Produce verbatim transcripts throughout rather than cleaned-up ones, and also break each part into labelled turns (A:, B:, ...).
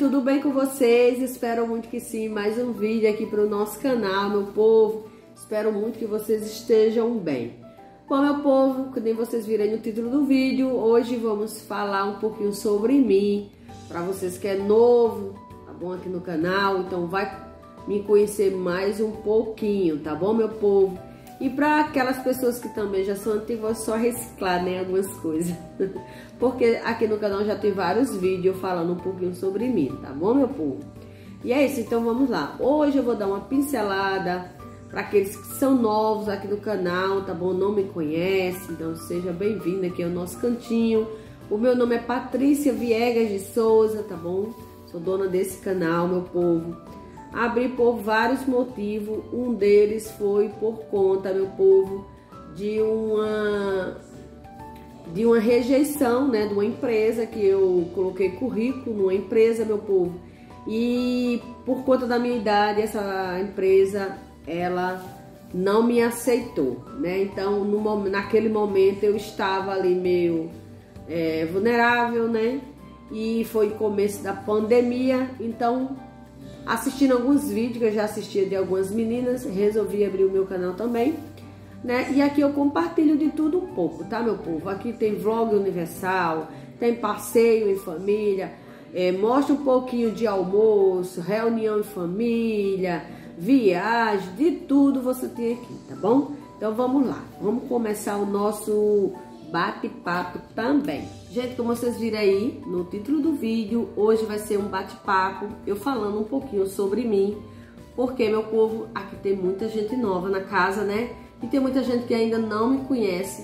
A: tudo bem com vocês? Espero muito que sim. Mais um vídeo aqui para o nosso canal, meu povo. Espero muito que vocês estejam bem. Bom, meu povo, que nem vocês viram no título do vídeo, hoje vamos falar um pouquinho sobre mim. Para vocês que é novo, tá bom, aqui no canal, então vai me conhecer mais um pouquinho, tá bom, meu povo? E para aquelas pessoas que também já são antigas, vou só reciclar, né, algumas coisas. Porque aqui no canal já tem vários vídeos falando um pouquinho sobre mim, tá bom, meu povo? E é isso, então vamos lá. Hoje eu vou dar uma pincelada para aqueles que são novos aqui no canal, tá bom? Não me conhecem, então seja bem-vindo aqui ao nosso cantinho. O meu nome é Patrícia Viegas de Souza, tá bom? Sou dona desse canal, meu povo. Abri por vários motivos, um deles foi por conta, meu povo, de uma de uma rejeição, né, de uma empresa que eu coloquei currículo numa empresa, meu povo, e por conta da minha idade, essa empresa, ela não me aceitou, né, então no, naquele momento eu estava ali meio é, vulnerável, né, e foi o começo da pandemia, então assistindo alguns vídeos que eu já assistia de algumas meninas, resolvi abrir o meu canal também, né? E aqui eu compartilho de tudo um pouco, tá, meu povo? Aqui tem vlog universal, tem passeio em família, é, mostra um pouquinho de almoço, reunião em família, viagem, de tudo você tem aqui, tá bom? Então vamos lá, vamos começar o nosso bate-papo também. Gente, como vocês viram aí no título do vídeo, hoje vai ser um bate-papo, eu falando um pouquinho sobre mim, porque, meu povo, aqui tem muita gente nova na casa, né? E tem muita gente que ainda não me conhece,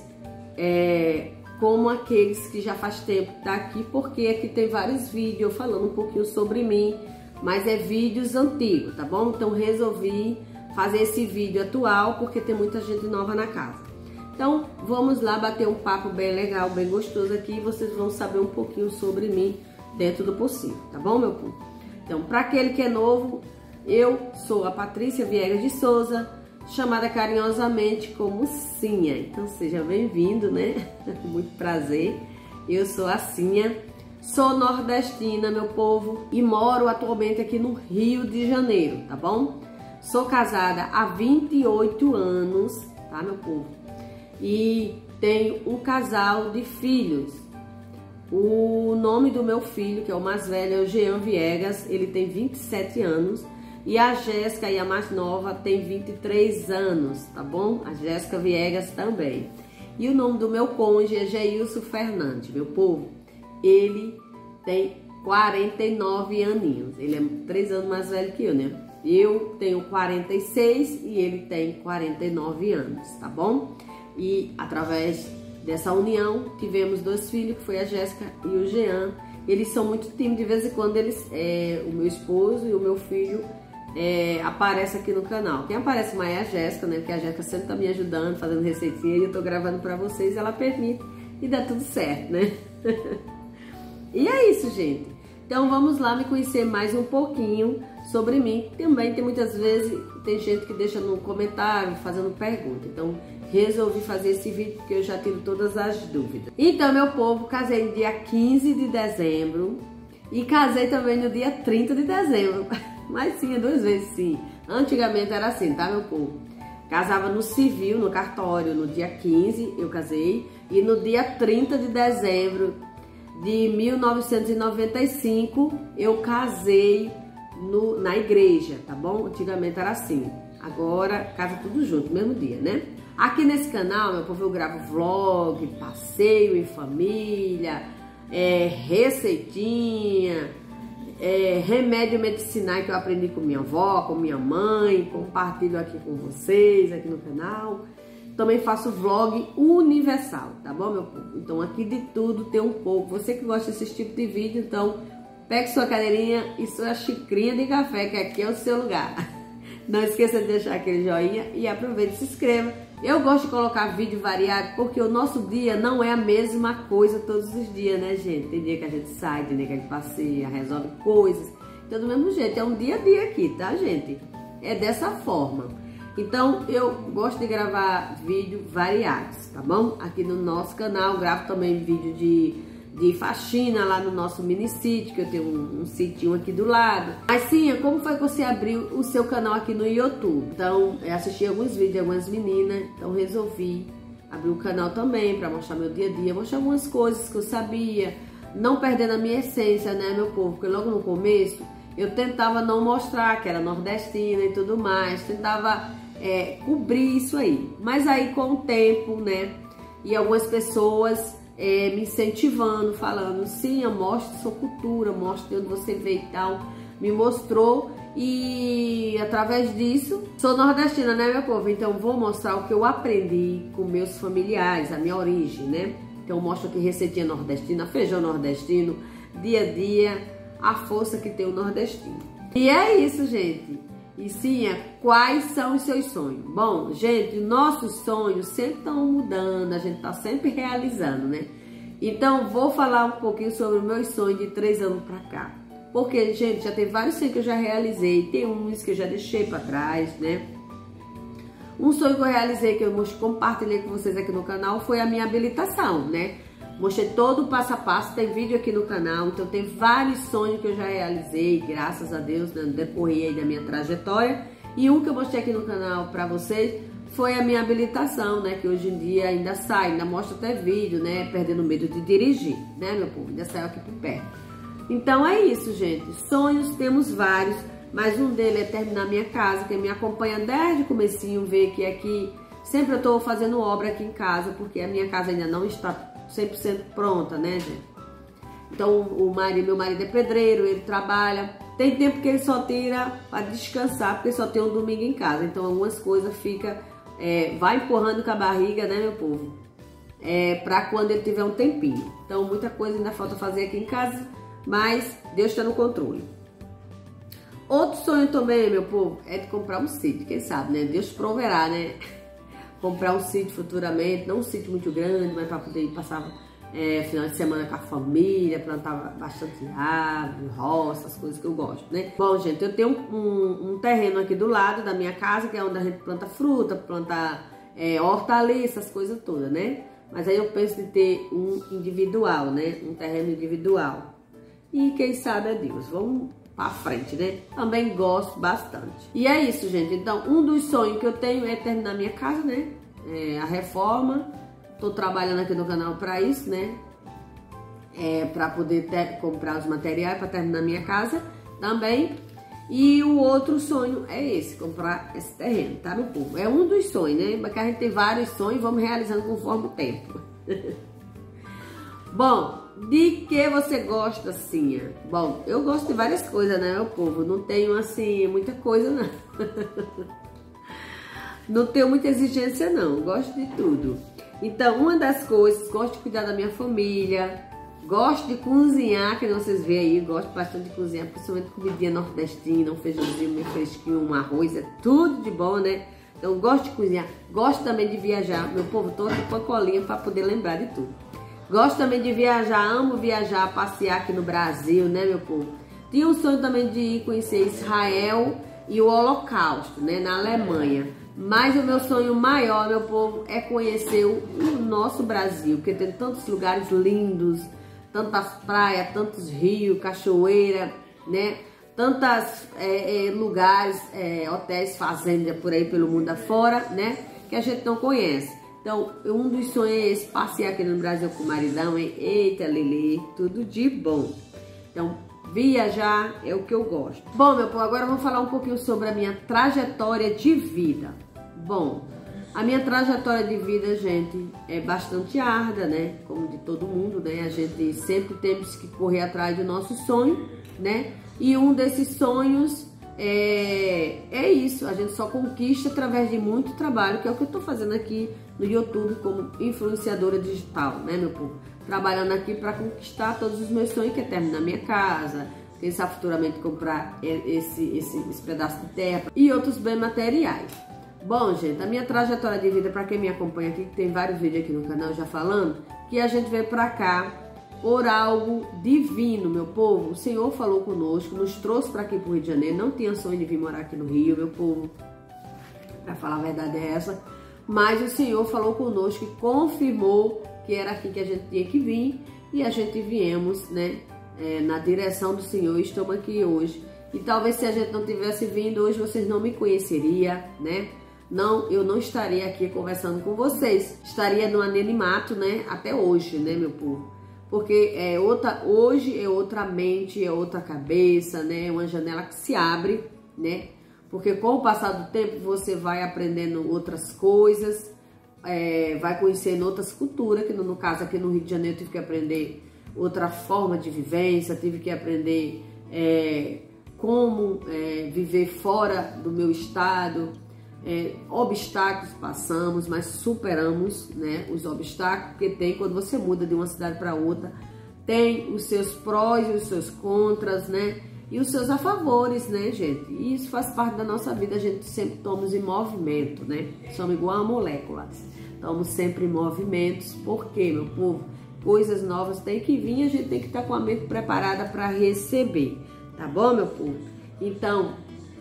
A: é, como aqueles que já faz tempo que tá aqui, porque aqui tem vários vídeos falando um pouquinho sobre mim, mas é vídeos antigos, tá bom? Então resolvi fazer esse vídeo atual, porque tem muita gente nova na casa. Então, vamos lá bater um papo bem legal, bem gostoso aqui, e vocês vão saber um pouquinho sobre mim dentro do possível, tá bom, meu povo? Então, para aquele que é novo, eu sou a Patrícia Viegas de Souza, chamada carinhosamente como Cinha. Então, seja bem-vindo, né? Muito prazer. Eu sou a Cinha, sou nordestina, meu povo, e moro atualmente aqui no Rio de Janeiro, tá bom? Sou casada há vinte e oito anos, tá, meu povo? E tenho um casal de filhos. O nome do meu filho, que é o mais velho, é o Jean Viegas, ele tem vinte e sete anos. E a Jéssica, e a mais nova, tem vinte e três anos, tá bom? A Jéssica Viegas também. E o nome do meu cônjuge é Geilson Fernandes, meu povo. Ele tem quarenta e nove aninhos, ele é três anos mais velho que eu, né? Eu tenho quarenta e seis e ele tem quarenta e nove anos, tá bom? E através dessa união tivemos dois filhos, que foi a Jéssica e o Jean. Eles são muito tímidos, de vez em quando eles, é, o meu esposo e o meu filho é, aparecem aqui no canal. Quem aparece mais é a Jéssica, né? Porque a Jéssica sempre tá me ajudando, fazendo receitinha, e eu tô gravando pra vocês, ela permite e dá tudo certo, né? E é isso, gente. Então vamos lá me conhecer mais um pouquinho sobre mim. Também tem muitas vezes, tem gente que deixa no comentário fazendo pergunta. Então resolvi fazer esse vídeo porque eu já tiro todas as dúvidas. Então, meu povo, casei no dia quinze de dezembro e casei também no dia trinta de dezembro. Mas sim, é duas vezes sim. Antigamente era assim, tá, meu povo? Casava no civil, no cartório, no dia quinze eu casei, e no dia trinta de dezembro de mil novecentos e noventa e cinco eu casei no, na igreja, tá bom? Antigamente era assim. Agora casa tudo junto, mesmo dia, né? Aqui nesse canal, meu povo, eu gravo vlog, passeio em família, é, receitinha, é, remédio medicinal que eu aprendi com minha avó, com minha mãe, compartilho aqui com vocês, aqui no canal. Também faço vlog universal, tá bom, meu povo? Então aqui de tudo tem um pouco. Você que gosta desse tipo de vídeo, então pegue sua cadeirinha e sua xicrinha de café, que aqui é o seu lugar. Não esqueça de deixar aquele joinha e aproveite e se inscreva. Eu gosto de colocar vídeo variado porque o nosso dia não é a mesma coisa todos os dias, né, gente? Tem dia que a gente sai, tem dia que a gente passeia, resolve coisas. Então, do mesmo jeito, é um dia a dia aqui, tá, gente? É dessa forma. Então, eu gosto de gravar vídeo variados, tá bom? Aqui no nosso canal, gravo também vídeo de de faxina lá no nosso mini sítio, que eu tenho um, um sítio aqui do lado. Mas sim, como foi que você abriu o seu canal aqui no YouTube? Então, eu assisti alguns vídeos de algumas meninas, então resolvi abrir o canal também para mostrar meu dia a dia, mostrar algumas coisas que eu sabia, não perdendo a minha essência, né, meu povo? Porque logo no começo eu tentava não mostrar que era nordestina e tudo mais, tentava é, cobrir isso aí. Mas aí com o tempo, né, e algumas pessoas é, me incentivando, falando, sim, mostre sua cultura, mostre de onde você veio e tal, me mostrou. E através disso, sou nordestina, né, meu povo? Então vou mostrar o que eu aprendi com meus familiares, a minha origem, né? Então mostro aqui receitinha nordestina, feijão nordestino, dia a dia, a força que tem o nordestino. E é isso, gente. E sim, quais são os seus sonhos? Bom, gente, nossos sonhos sempre estão mudando, a gente está sempre realizando, né? Então vou falar um pouquinho sobre os meus sonhos de três anos pra cá. Porque, gente, já tem vários sonhos que eu já realizei, tem uns que eu já deixei pra trás, né? Um sonho que eu realizei, que eu compartilhei com vocês aqui no canal, foi a minha habilitação, né? Mostrei todo o passo a passo, tem vídeo aqui no canal, então tem vários sonhos que eu já realizei, graças a Deus, né, no decorrer aí da minha trajetória. E um que eu mostrei aqui no canal pra vocês foi a minha habilitação, né? Que hoje em dia ainda sai, ainda mostro até vídeo, né? Perdendo o medo de dirigir, né, meu povo? Ainda saiu aqui por perto. Então é isso, gente. Sonhos temos vários, mas um deles é terminar minha casa. Quem me acompanha desde o comecinho vê que aqui sempre eu estou fazendo obra aqui em casa, porque a minha casa ainda não está cem por cento pronta, né, gente? Então o marido, meu marido é pedreiro, ele trabalha. Tem tempo que ele só tira para descansar, porque só tem um domingo em casa. Então algumas coisas fica, é, vai empurrando com a barriga, né, meu povo? É, para quando ele tiver um tempinho. Então muita coisa ainda falta fazer aqui em casa, mas Deus está no controle. Outro sonho também, meu povo, é de comprar um sítio. Quem sabe, né? Deus proverá, né? Comprar um sítio futuramente, não um sítio muito grande, mas para poder passar é, final de semana com a família, plantar bastante árvore, roça, as coisas que eu gosto, né? Bom, gente, eu tenho um, um, um terreno aqui do lado da minha casa, que é onde a gente planta fruta, planta é, hortaliça, as coisas todas, né? Mas aí eu penso em ter um individual, né? Um terreno individual. E quem sabe é Deus. Vamos pra frente, né? Também gosto bastante. E é isso, gente. Então, um dos sonhos que eu tenho é terminar minha casa, né? É, a reforma. Tô trabalhando aqui no canal pra isso, né? É, pra poder ter, comprar os materiais pra terminar minha casa também. E o outro sonho é esse, comprar esse terreno, tá, meu povo? É um dos sonhos, né? Porque a gente tem vários sonhos e vamos realizando conforme o tempo. Bom, de que você gosta, assim? Bom, eu gosto de várias coisas, né, meu povo? Não tenho, assim, muita coisa, não. Não tenho muita exigência, não. Gosto de tudo. Então, uma das coisas, gosto de cuidar da minha família, gosto de cozinhar, que vocês veem aí, gosto bastante de cozinhar, principalmente comidinha nordestina, um feijãozinho meio fresquinho, um arroz, é tudo de bom, né? Então, gosto de cozinhar. Gosto também de viajar. Meu povo, tô aqui com a colinha para poder lembrar de tudo. Gosto também de viajar, amo viajar, passear aqui no Brasil, né, meu povo? Tinha um sonho também de ir conhecer Israel e o Holocausto, né, na Alemanha. Mas o meu sonho maior, meu povo, é conhecer o, o nosso Brasil, porque tem tantos lugares lindos, tantas praias, tantos rios, cachoeira, né? Tantos é, é, lugares, é, hotéis, fazendas por aí pelo mundo afora, né? Que a gente não conhece. Então, um dos sonhos é esse, passear aqui no Brasil com o maridão, hein? Eita, Lili, tudo de bom. Então, viajar é o que eu gosto. Bom, meu povo, agora vamos falar um pouquinho sobre a minha trajetória de vida. Bom, a minha trajetória de vida, gente, é bastante árdua, né? Como de todo mundo, né? A gente sempre temos que correr atrás do nosso sonho, né? E um desses sonhos é, é isso, a gente só conquista através de muito trabalho, que é o que eu tô fazendo aqui no YouTube como influenciadora digital, né, meu povo? Trabalhando aqui para conquistar todos os meus sonhos, que é terminar minha casa, pensar futuramente comprar esse, esse, esse pedaço de terra e outros bens materiais. Bom, gente, a minha trajetória de vida, para quem me acompanha aqui, que tem vários vídeos aqui no canal já falando, que a gente veio para cá por algo divino, meu povo. O Senhor falou conosco, nos trouxe para aqui pro Rio de Janeiro. Não tinha sonho de vir morar aqui no Rio, meu povo. Para falar a verdade é essa. Mas o Senhor falou conosco e confirmou que era aqui que a gente tinha que vir. e a gente viemos, né, é, na direção do Senhor, e estamos aqui hoje. E talvez se a gente não tivesse vindo hoje, vocês não me conheceriam, né? Não, eu não estaria aqui conversando com vocês. Estaria no anonimato, né? Até hoje, né, meu povo? Porque é outra, hoje é outra mente, é outra cabeça, né? É uma janela que se abre, né? Porque com o passar do tempo você vai aprendendo outras coisas, é, vai conhecendo outras culturas, que no, no caso aqui no Rio de Janeiro eu tive que aprender outra forma de vivência, tive que aprender é, como é, viver fora do meu estado. É, obstáculos passamos, mas superamos, né, os obstáculos que tem quando você muda de uma cidade para outra. Tem os seus prós e os seus contras, né, e os seus a favores, né, gente. E isso faz parte da nossa vida. A gente sempre estamos em movimento, né? Somos igual a moléculas. Estamos sempre em movimentos. Por quê, meu povo? Coisas novas tem que vir e a gente tem que estar com a mente preparada para receber. Tá bom, meu povo? Então,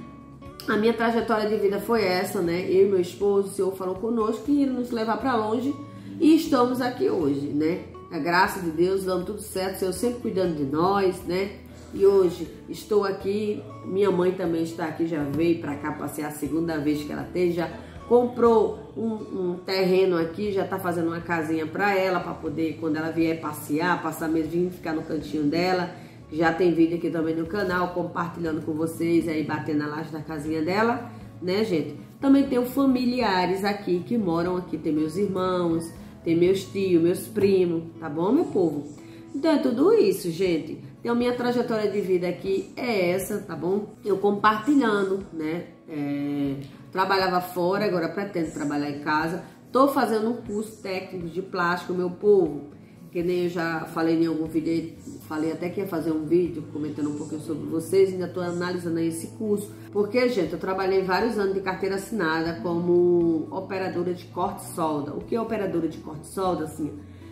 A: a minha trajetória de vida foi essa, né? Eu e meu esposo, o Senhor falou conosco que ia nos levar para longe e estamos aqui hoje, né? A graça de Deus, dando tudo certo, o Senhor sempre cuidando de nós, né? E hoje estou aqui, minha mãe também está aqui, já veio para cá passear a segunda vez que ela tem, já comprou um, um terreno aqui, já está fazendo uma casinha para ela, para poder, quando ela vier passear, passar mesmo, ficar no cantinho dela. Já tem vídeo aqui também no canal, compartilhando com vocês, aí batendo na laje da casinha dela, né, gente? Também tenho familiares aqui que moram aqui, tem meus irmãos, tem meus tios, meus primos, tá bom, meu povo? Então é tudo isso, gente. Então minha trajetória de vida aqui é essa, tá bom? Eu compartilhando, né? É, trabalhava fora, agora pretendo trabalhar em casa. Tô fazendo um curso técnico de plástico, meu povo. Que nem eu já falei em algum vídeo aí, falei até que ia fazer um vídeo comentando um pouquinho sobre vocês, ainda estou analisando aí esse curso. Porque, gente, eu trabalhei vários anos de carteira assinada como operadora de corte-solda. O que é operadora de corte-solda, assim?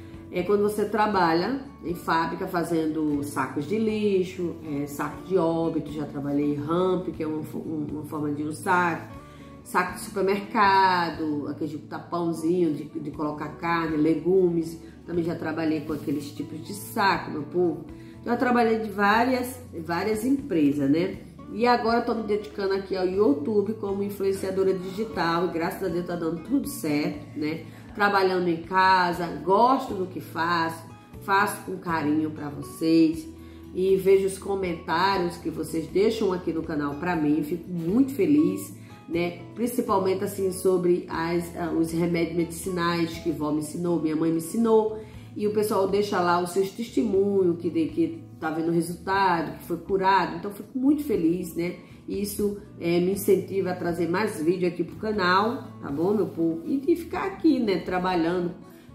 A: É quando você trabalha em fábrica fazendo sacos de lixo, é, saco de óbito, já trabalhei ramp, que é uma, uma forma de um saco, saco de supermercado, aquele tapãozinho de, de colocar carne, legumes. Também já trabalhei com aqueles tipos de saco, meu povo. Então, eu trabalhei de várias, várias empresas, né? E agora eu tô me dedicando aqui ao YouTube como influenciadora digital. E graças a Deus tá dando tudo certo, né? Trabalhando em casa, gosto do que faço. Faço com carinho para vocês. E vejo os comentários que vocês deixam aqui no canal para mim. Fico muito feliz, né? Principalmente assim sobre as, uh, os remédios medicinais que vó me ensinou, minha mãe me ensinou, e o pessoal deixa lá os seus testemunhos que, de, que tá vendo o resultado, que foi curado. Então fico muito feliz, né? Isso é, me incentiva a trazer mais vídeo aqui pro canal, tá bom, meu povo? E de ficar aqui, né, trabalhando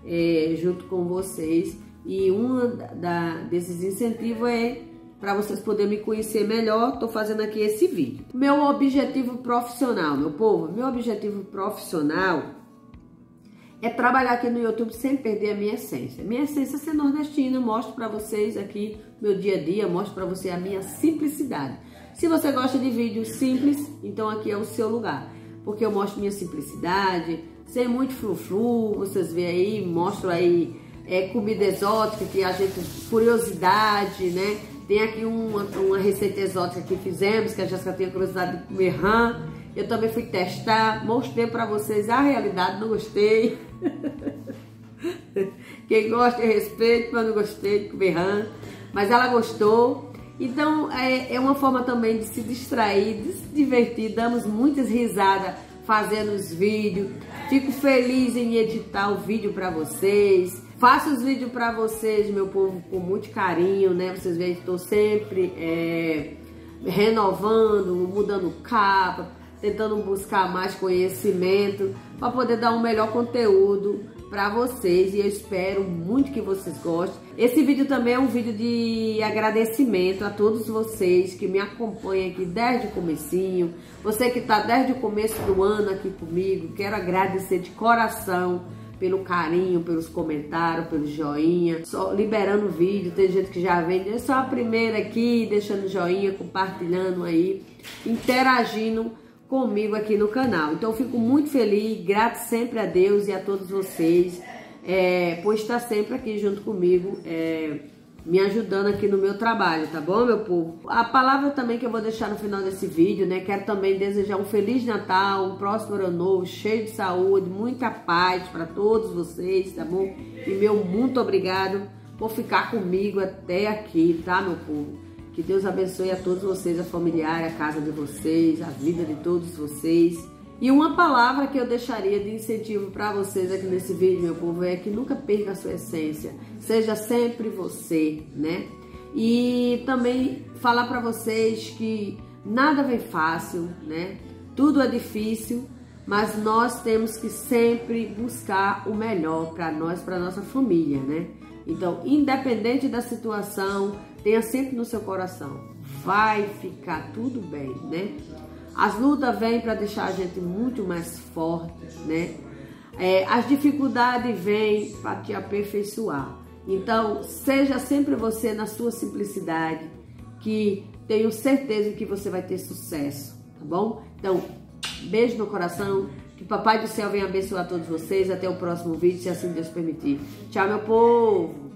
A: é, junto com vocês. E um da, desses incentivos é para vocês poderem me conhecer melhor, tô fazendo aqui esse vídeo. Meu objetivo profissional, meu povo, meu objetivo profissional é trabalhar aqui no YouTube sem perder a minha essência. Minha essência é ser nordestina, mostro para vocês aqui meu dia a dia, mostro para você a minha simplicidade. Se você gosta de vídeos simples, então aqui é o seu lugar, porque eu mostro minha simplicidade, sem muito frufru, vocês veem aí, mostro aí é, comida exótica, que a gente, curiosidade, né? Tem aqui uma, uma receita exótica que fizemos, que a Jéssica tem curiosidade de comer rã. Eu também fui testar, mostrei pra vocês a realidade, não gostei. Quem gosta eu respeito, mas não gostei de comer rã. Mas ela gostou. Então é, é uma forma também de se distrair, de se divertir. Damos muitas risadas fazendo os vídeos. Fico feliz em editar o vídeo pra vocês. Faço os vídeos para vocês, meu povo, com muito carinho, né? Vocês veem que estou sempre é, renovando, mudando capa, tentando buscar mais conhecimento para poder dar um melhor conteúdo para vocês. E eu espero muito que vocês gostem. Esse vídeo também é um vídeo de agradecimento a todos vocês que me acompanham aqui desde o comecinho. Você que está desde o começo do ano aqui comigo, quero agradecer de coração pelo carinho, pelos comentários, pelo joinha, só liberando o vídeo. Tem gente que já vem, eu sou a primeira aqui, deixando joinha, compartilhando aí, interagindo comigo aqui no canal. Então eu fico muito feliz, grato sempre a Deus e a todos vocês é, por estar sempre aqui junto comigo, é, me ajudando aqui no meu trabalho, tá bom, meu povo? A palavra também que eu vou deixar no final desse vídeo, né? Quero também desejar um Feliz Natal, um próspero ano novo, cheio de saúde, muita paz para todos vocês, tá bom? E meu muito obrigado por ficar comigo até aqui, tá, meu povo? Que Deus abençoe a todos vocês, a familiar, a casa de vocês, a vida de todos vocês. E uma palavra que eu deixaria de incentivo para vocês aqui nesse vídeo, meu povo, é que nunca perca a sua essência. Seja sempre você, né? E também falar para vocês que nada vem fácil, né? Tudo é difícil, mas nós temos que sempre buscar o melhor para nós, para nossa família, né? Então, independente da situação, tenha sempre no seu coração, vai ficar tudo bem, né? As lutas vêm para deixar a gente muito mais forte, né? É, as dificuldades vêm para te aperfeiçoar. Então, seja sempre você na sua simplicidade, que tenho certeza que você vai ter sucesso, tá bom? Então, beijo no coração, que o Papai do Céu venha abençoar todos vocês. Até o próximo vídeo, se assim Deus permitir. Tchau, meu povo!